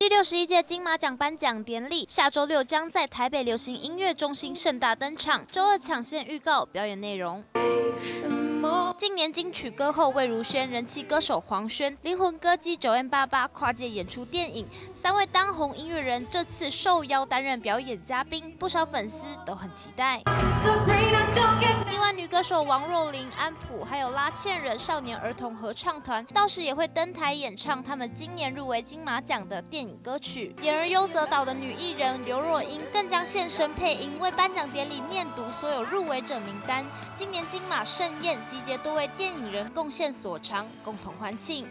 第61届金马奖颁奖典礼下周6将在台北流行音乐中心盛大登场。周二抢先预告表演内容。近年金曲歌后魏如萱、人气歌手黄轩、灵魂歌姬9M88跨界演出电影，3位当红音乐人这次受邀担任表演嘉宾，不少粉丝都很期待。另外，女歌手王若琳、安普还有拉纤人少年儿童合唱团，到时也会登台演唱他们今年入围金马奖的电影歌曲。演而优则导的女艺人刘若英更将现身配音，为颁奖典礼念读所有入围者名单。今年金马盛宴集结多位电影人贡献所长，共同欢庆。